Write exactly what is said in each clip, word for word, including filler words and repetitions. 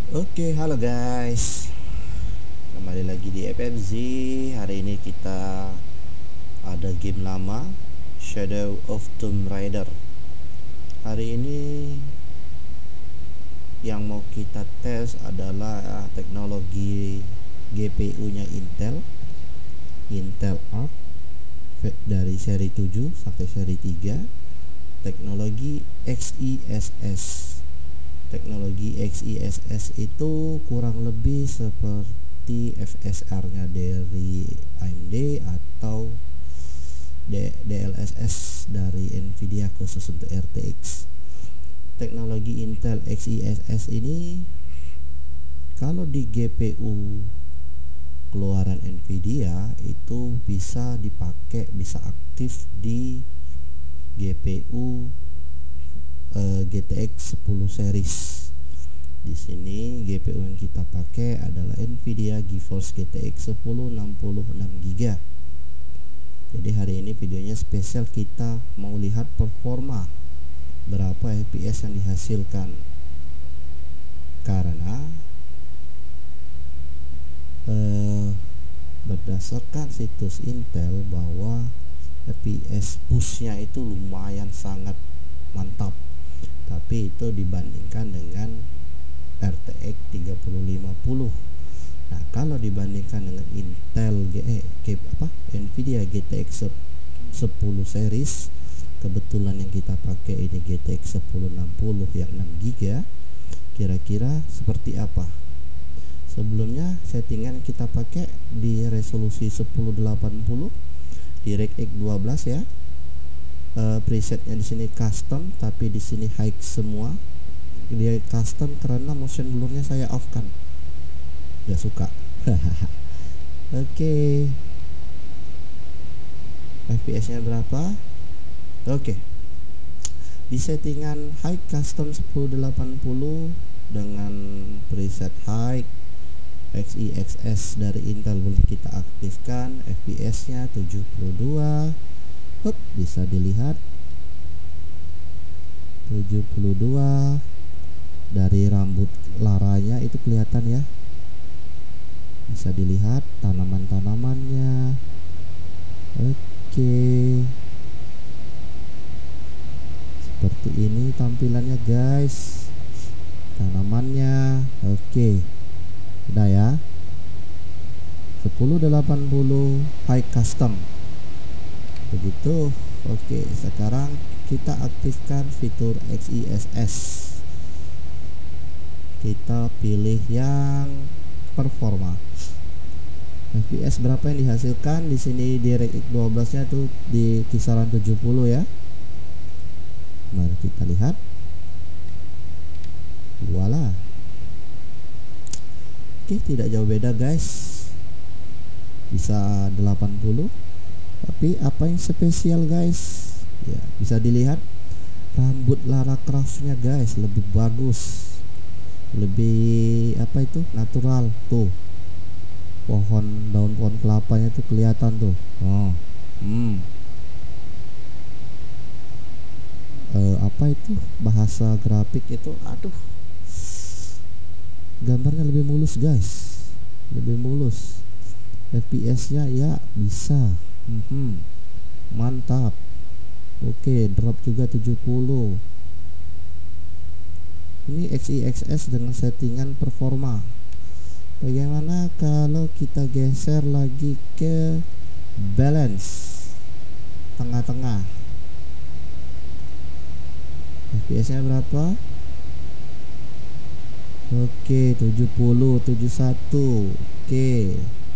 Oke, halo guys. Kembali lagi di F F Z. Hari ini kita ada game lama, Shadow of Tomb Raider. Hari ini yang mau kita tes adalah teknologi G P U-nya Intel, Intel Arc dari seri tujuh sampai seri tiga, teknologi X E S S. Teknologi X E S S itu kurang lebih seperti F S R-nya dari A M D atau D L S S dari Nvidia khusus untuk R T X. Teknologi Intel X E S S ini kalau di G P U keluaran Nvidia itu bisa dipakai, bisa aktif di G P U uh, G T X sepuluh series. Di sini G P U yang kita pakai adalah Nvidia GeForce G T X sepuluh enam puluh enam giga. Jadi hari ini videonya spesial, kita mau lihat performa berapa F P S yang dihasilkan, karena eh, berdasarkan situs Intel bahwa F P S pushnya itu lumayan sangat mantap, tapi itu dibandingkan dengan R T X tiga puluh lima puluh. Nah, kalau dibandingkan dengan Intel eh, apa Nvidia G T X sepuluh series, kebetulan yang kita pakai ini G T X sepuluh enam puluh yang enam giga, kira-kira seperti apa? Sebelumnya settingan kita pakai di resolusi sepuluh delapan puluh, DirectX dua belas ya. Uh, presetnya di sini custom, tapi di sini high semua. Dia custom karena motion blurnya saya off kan, gak suka. Oke, okay. F P S nya berapa? Oke, okay. Di settingan high custom sepuluh delapan puluh dengan preset high X E S S dari Intel boleh kita aktifkan. F P S nya tujuh puluh dua. Hup, bisa dilihat tujuh puluh dua. Dari rambut laranya itu kelihatan ya, bisa dilihat tanaman-tanamannya. Oke, seperti ini tampilannya guys, tanamannya. Oke, udah ya, sepuluh delapan puluh high custom begitu. Oke, sekarang kita aktifkan fitur X E S S. Kita pilih yang performa. F P S berapa yang dihasilkan? Di sini DirectX dua belas nya tuh di kisaran tujuh puluh ya. Mari kita lihat. Voila. Oke, tidak jauh beda guys, bisa delapan puluh. Tapi apa yang spesial guys? Ya, bisa dilihat rambut Lara Croft-nya guys lebih bagus, lebih apa itu natural tuh. Pohon, daun pohon kelapanya tuh kelihatan tuh. Oh, hmm. E, apa itu bahasa grafik itu? Aduh, gambarnya lebih mulus guys, lebih mulus. F P S-nya ya bisa. Hmm, mantap. Oke, drop juga tujuh puluh. Ini X E S S dengan settingan performa. Bagaimana kalau kita geser lagi ke balance tengah-tengah? F P S nya berapa? Oke, tujuh puluh, tujuh puluh satu. Oke,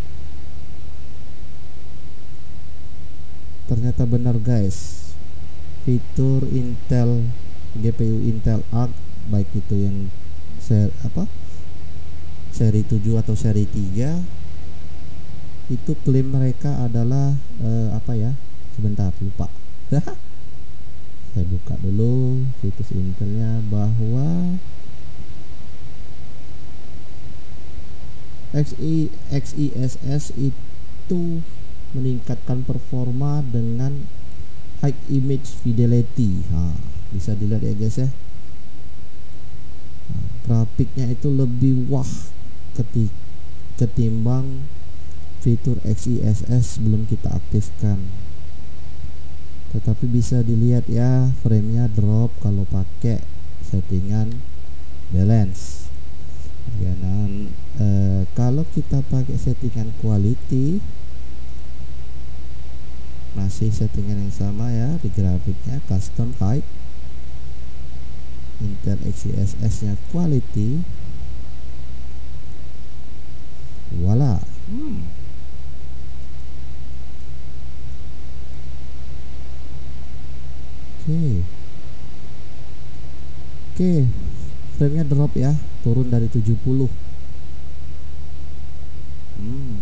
ternyata benar guys, fitur Intel G P U Intel Arc, baik itu yang seri apa seri tujuh atau seri tiga, itu klaim mereka adalah eh, apa ya, sebentar lupa. Saya buka dulu situs Intelnya, bahwa X E S S itu meningkatkan performa dengan high image fidelity. Nah, bisa dilihat ya guys ya. Nah, grafiknya itu lebih wah ketik ketimbang fitur X I S S belum kita aktifkan. Tetapi bisa dilihat ya, framenya drop kalau pakai settingan balance ya. Dan eh, kalau kita pakai settingan quality masih settingan yang sama ya di grafiknya, custom height, Intel X I S S nya quality, voila. hmm. Oke okay. Oke okay. Framenya drop ya, turun dari tujuh puluh. hmm.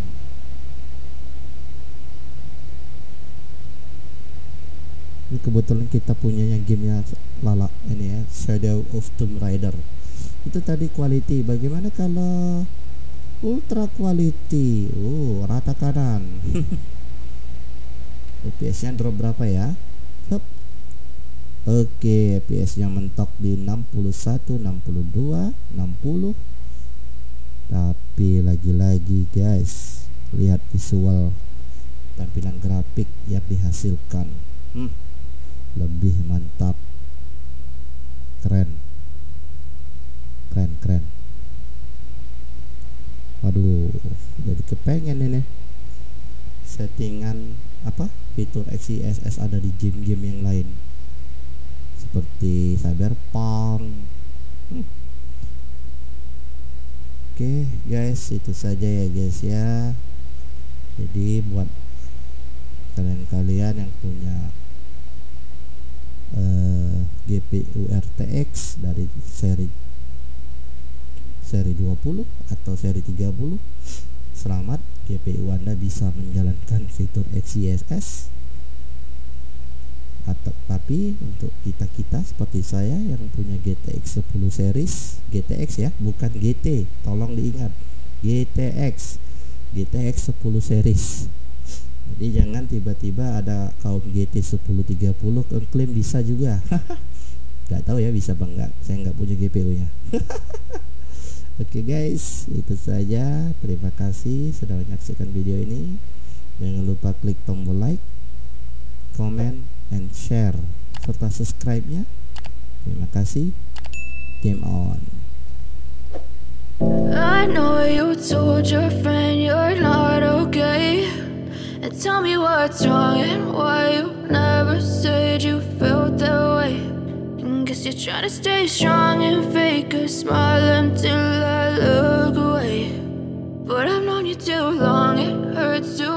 Ini kebetulan kita punyanya gamenya lala ini ya, Shadow of Tomb Raider. Itu tadi quality. Bagaimana kalau ultra quality? Oh, rata kanan. F P S nya drop berapa ya? Hup. Oke, F P S nya mentok di enam puluh satu, enam puluh dua, enam puluh. Tapi lagi-lagi guys, lihat visual tampilan grafik yang dihasilkan. Hmm. Lebih mantap, keren keren keren. Waduh, jadi kepengen ini settingan apa fitur X I S S ada di game-game yang lain seperti Cyberpunk. hmm. Oke guys, itu saja ya guys ya. Jadi buat kalian-kalian yang punya Uh, G P U R T X dari seri seri dua puluh atau seri tiga puluh, selamat, G P U Anda bisa menjalankan fitur X I S S. Atau tapi untuk kita-kita seperti saya yang punya G T X sepuluh series, G T X ya, bukan G T, tolong diingat, G T X G T X sepuluh series. Jadi jangan tiba-tiba ada kaum G T sepuluh tiga puluh klaim bisa juga. Gak tahu ya bisa apa enggak, saya nggak punya G P U nya. Oke guys, itu saja. Terima kasih sudah menyaksikan video ini. Jangan lupa klik tombol like, comment, and share serta subscribe nya. Terima kasih. Game on. I know you told your friend you're not okay, and tell me what's wrong and why you never said you felt that way. And guess you're trying to stay strong and fake a smile until I look away. But I've known you too long, it hurts to